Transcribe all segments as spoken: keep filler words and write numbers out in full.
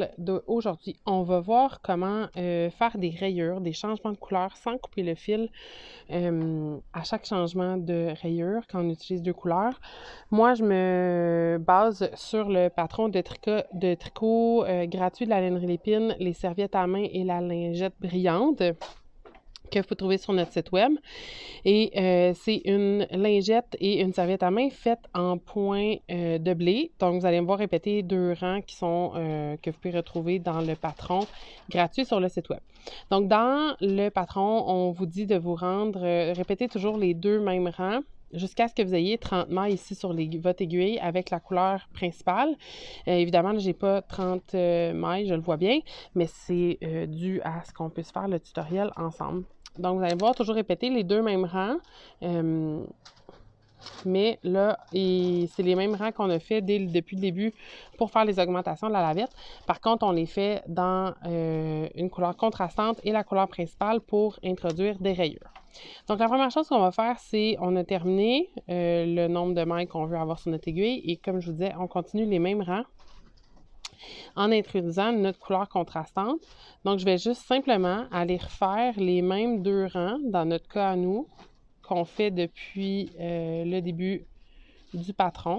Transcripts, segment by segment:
tutoriel d'aujourd'hui, on va voir comment euh, faire des rayures, des changements de couleur sans couper le fil euh, à chaque changement de rayure quand on utilise deux couleurs. Moi, je me base sur le patron de tricot, de tricot euh, gratuit de la lainerie Lépine, les serviettes à main et la lingette brillante que vous trouvez sur notre site web. Et euh, c'est une lingette et une serviette à main faite en point euh, de blé. Donc, vous allez me voir répéter deux rangs qui sont, euh, que vous pouvez retrouver dans le patron gratuit sur le site web. Donc, dans le patron, on vous dit de vous rendre, euh, répétez toujours les deux mêmes rangs jusqu'à ce que vous ayez trente mailles ici sur les, votre aiguille avec la couleur principale. Euh, évidemment, je n'ai pas trente euh, mailles, je le vois bien, mais c'est euh, dû à ce qu'on puisse faire le tutoriel ensemble. Donc, vous allez voir toujours répéter les deux mêmes rangs. Euh, mais là, c'est les mêmes rangs qu'on a fait dès, depuis le début pour faire les augmentations de la lavette. Par contre, on les fait dans euh, une couleur contrastante et la couleur principale pour introduire des rayures. Donc, la première chose qu'on va faire, c'est on a terminé euh, le nombre de mailles qu'on veut avoir sur notre aiguille. Et comme je vous disais, on continue les mêmes rangs en introduisant notre couleur contrastante. Donc, je vais juste simplement aller refaire les mêmes deux rangs dans notre cas à nous qu'on fait depuis euh, le début du patron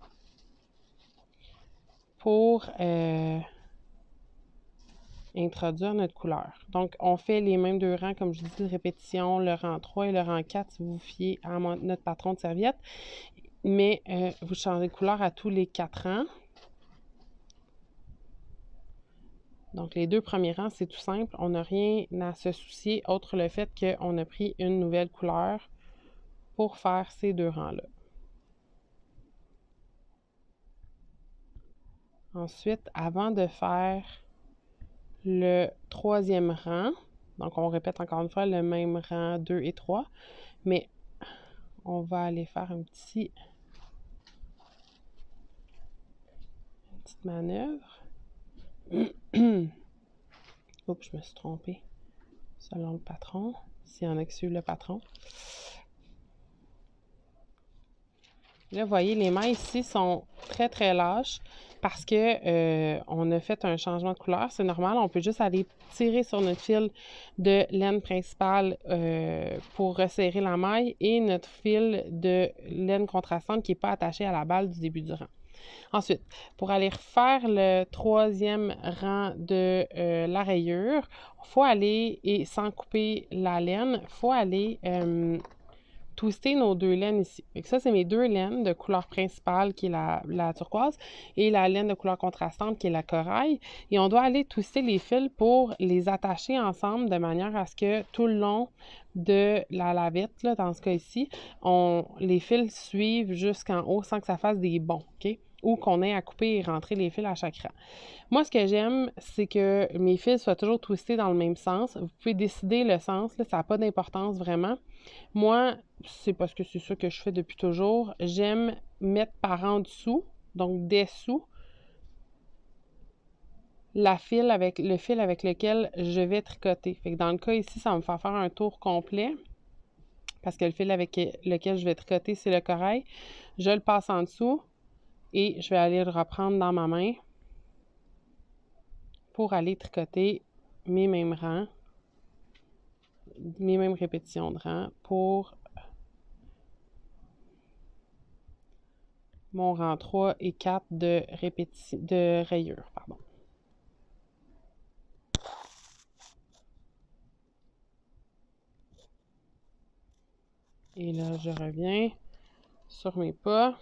pour euh, introduire notre couleur. Donc, on fait les mêmes deux rangs, comme je dis, de répétition, le rang trois et le rang quatre, si vous vous fiez à notre patron de serviette. Mais euh, vous changez de couleur à tous les quatre rangs. Donc, les deux premiers rangs, c'est tout simple. On n'a rien à se soucier, autre le fait qu'on a pris une nouvelle couleur pour faire ces deux rangs-là. Ensuite, avant de faire le troisième rang, donc on répète encore une fois le même rang deux et trois, mais on va aller faire un petit, une petite manœuvre. Oups, je me suis trompée. Selon le patron, s'il y en a qui suivent le patron. Là, vous voyez, les mailles ici sont très, très lâches parce que euh, on a fait un changement de couleur. C'est normal, on peut juste aller tirer sur notre fil de laine principale euh, pour resserrer la maille et notre fil de laine contrastante qui n'est pas attaché à la balle du début du rang. Ensuite, pour aller refaire le troisième rang de euh, la rayure, il faut aller, et sans couper la laine, il faut aller euh, twister nos deux laines ici. Et ça, c'est mes deux laines de couleur principale qui est la, la turquoise et la laine de couleur contrastante qui est la corail. Et on doit aller twister les fils pour les attacher ensemble de manière à ce que tout le long de la lavette, là, dans ce cas ici, on, les fils suivent jusqu'en haut sans que ça fasse des bonds, OK? Ou qu'on ait à couper et rentrer les fils à chaque rang. Moi, ce que j'aime, c'est que mes fils soient toujours twistés dans le même sens. Vous pouvez décider le sens, là, ça n'a pas d'importance vraiment. Moi, c'est parce que c'est ça que je fais depuis toujours. J'aime mettre par en dessous, donc dessous, la file avec, le fil avec lequel je vais tricoter. Fait que dans le cas ici, ça va me faire faire un tour complet parce que le fil avec lequel je vais tricoter, c'est le corail. Je le passe en dessous et je vais aller le reprendre dans ma main pour aller tricoter mes mêmes rangs, mes mêmes répétitions de rangs pour mon rang trois et quatre de, répéti de rayures. Pardon. Et là, je reviens sur mes pas.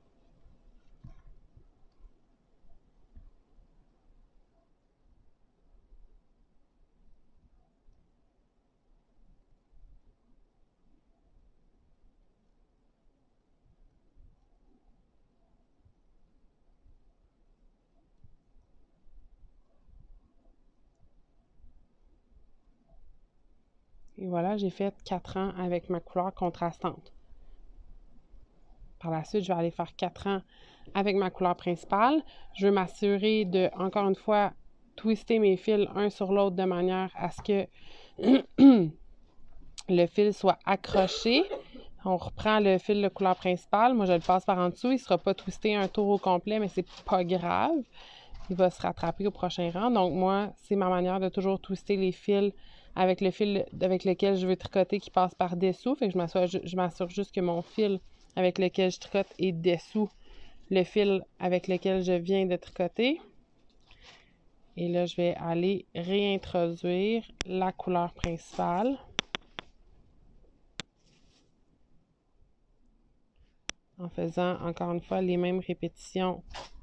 Et voilà, j'ai fait quatre rangs avec ma couleur contrastante. Par la suite, je vais aller faire quatre rangs avec ma couleur principale. Je veux m'assurer de, encore une fois, twister mes fils un sur l'autre de manière à ce que le fil soit accroché. On reprend le fil de couleur principale. Moi, je le passe par en dessous. Il ne sera pas twisté un tour au complet, mais c'est pas grave. il va se rattraper au prochain rang. Donc moi, c'est ma manière de toujours twister les fils avec le fil avec lequel je veux tricoter qui passe par dessous. Fait que je m'assure, je m'assure juste que mon fil avec lequel je tricote est dessous le fil avec lequel je viens de tricoter. Et là, je vais aller réintroduire la couleur principale. En faisant encore une fois les mêmes répétitions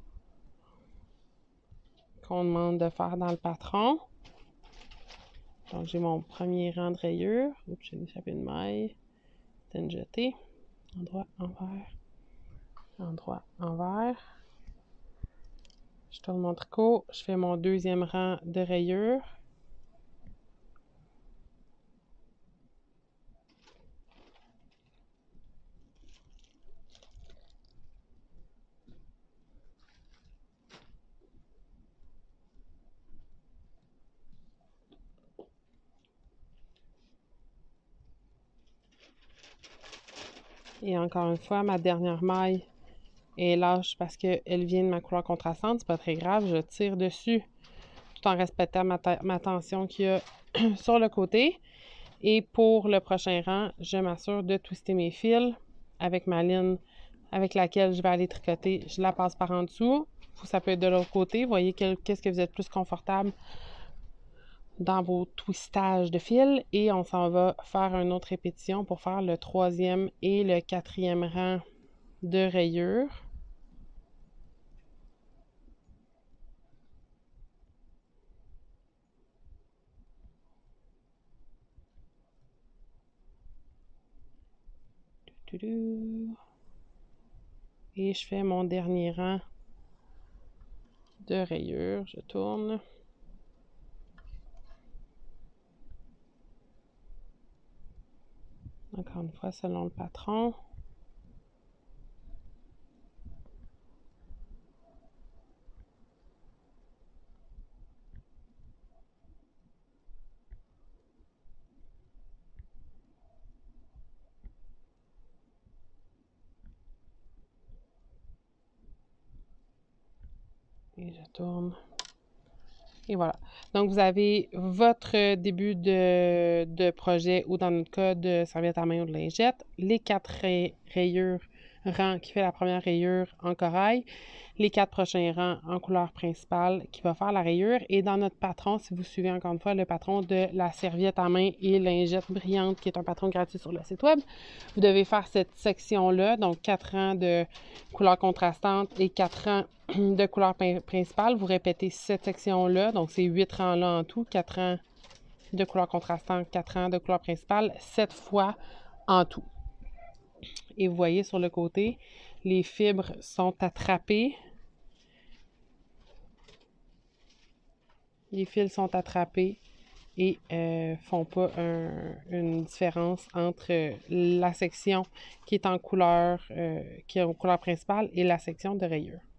qu'on demande de faire dans le patron. Donc, j'ai mon premier rang de rayures. Oups, j'ai échappé une maille. C'est une jetée. Endroit, envers. Endroit, envers. Je tourne mon tricot. Je fais mon deuxième rang de rayures. Et encore une fois, ma dernière maille est lâche parce qu'elle vient de ma couleur contrastante. C'est pas très grave, je tire dessus tout en respectant ma, ma tension qu'il y a sur le côté. Et pour le prochain rang, je m'assure de twister mes fils avec ma ligne avec laquelle je vais aller tricoter. Je la passe par en dessous. Ça peut être de l'autre côté. Vous voyez qu'est-ce que vous êtes plus confortable dans vos twistages de fil. Et on s'en va faire une autre répétition pour faire le troisième et le quatrième rang de rayures. Et je fais mon dernier rang de rayures. Je tourne. Encore une fois, selon le patron. Et je tourne. Et voilà. Donc, vous avez votre début de, de projet ou dans notre cas de serviette à main ou de lingette, les quatre ray rayures rangs qui fait la première rayure en corail, les quatre prochains rangs en couleur principale qui va faire la rayure. Et dans notre patron, si vous suivez encore une fois le patron de la serviette à main et lingette brillante, qui est un patron gratuit sur le site web, vous devez faire cette section-là, donc quatre rangs de couleur contrastante et quatre rangs de couleur principale. Vous répétez cette section-là, donc c'est huit rangs-là en tout, quatre rangs de couleur contrastante, quatre rangs de couleur principale, sept fois en tout. Et vous voyez sur le côté, les fibres sont attrapées. Les fils sont attrapés et ne euh, font pas un, une différence entre la section qui est en couleur, euh, qui est en couleur principale et la section de rayures.